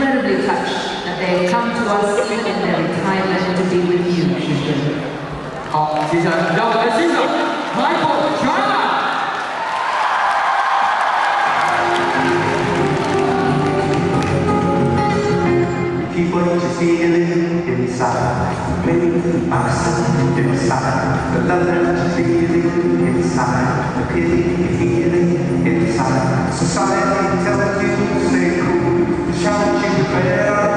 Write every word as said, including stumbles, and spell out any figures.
incredibly touched that they have come to us even in their retirement to be with you, Christian. 好，接下来让我们来欣赏 Michael China。 Keep what you're feeling inside, maybe outside, inside. The love that you're feeling inside, the pity you're feeling inside. Society tells you to stay cool, shout you better.